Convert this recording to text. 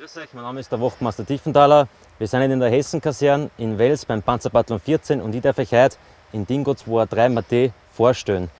Grüß euch, mein Name ist der Wachtmeister Tiefenthaler. Wir sind in der Hessenkaserne in Wels beim Panzerbataillon 14 und ich darf euch heute in Dingo 2 3 Mate vorstellen.